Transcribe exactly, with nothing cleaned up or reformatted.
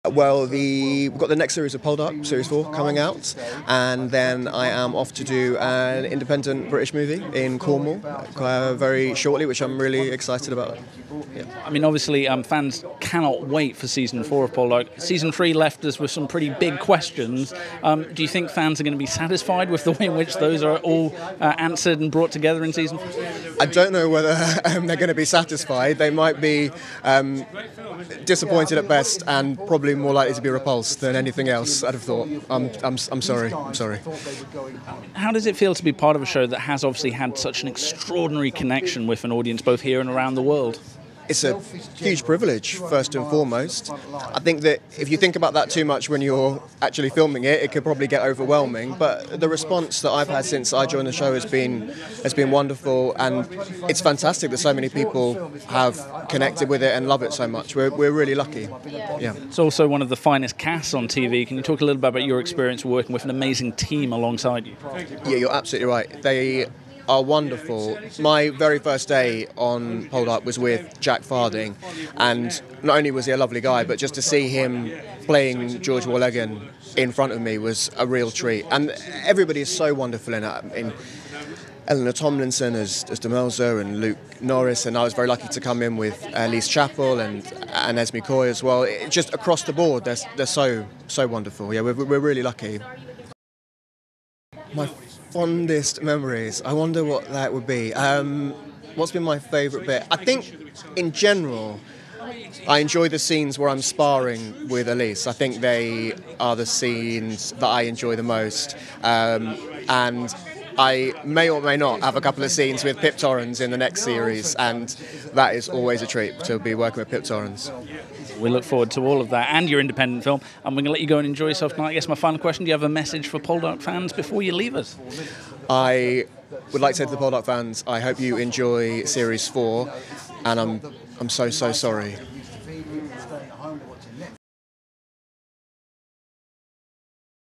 Well, the, we've got the next series of Poldark, Series four, coming out, and then I am off to do an independent British movie in Cornwall uh, very shortly, which I'm really excited about. Yeah. I mean, obviously, um, fans cannot wait for Season four of Poldark. Season three left us with some pretty big questions. Um, do you think fans are going to be satisfied with the way in which those are all uh, answered and brought together in Season four? I don't know whether um, they're going to be satisfied. They might be um, disappointed at best and probably more likely to be repulsed than anything else, I'd have thought. I'm, I'm, I'm sorry, I'm sorry. How does it feel to be part of a show that has obviously had such an extraordinary connection with an audience both here and around the world? It's a huge privilege, first and foremost. I think that if you think about that too much when you're actually filming it, it could probably get overwhelming. But the response that I've had since I joined the show has been has been wonderful, and it's fantastic that so many people have connected with it and love it so much. We're we're really lucky. Yeah. It's also one of the finest casts on T V. Can you talk a little bit about your experience working with an amazing team alongside you? Yeah, you're absolutely right. They are wonderful. My very first day on Poldark was with Jack Farding, and not only was he a lovely guy, but just to see him playing George Warlegan in front of me was a real treat. And everybody is so wonderful in it. In Eleanor Tomlinson as, as Demelza and Luke Norris, and I was very lucky to come in with uh, Lise Chappell and, and Esme Coy as well. It, just across the board, they're, they're so, so wonderful. Yeah, we're, we're really lucky. My fondest memories, I wonder what that would be. Um, what's been my favourite bit? I think, in general, I enjoy the scenes where I'm sparring with Elise. I think they are the scenes that I enjoy the most. Um, and I may or may not have a couple of scenes with Pip Torrens in the next series, and that is always a treat to be working with Pip Torrens. We look forward to all of that and your independent film, and we're going to let you go and enjoy yourself tonight. I guess my final question, do you have a message for Poldark fans before you leave us? I would like to say to the Poldark fans, I hope you enjoy Series four, and I'm, I'm so, so sorry.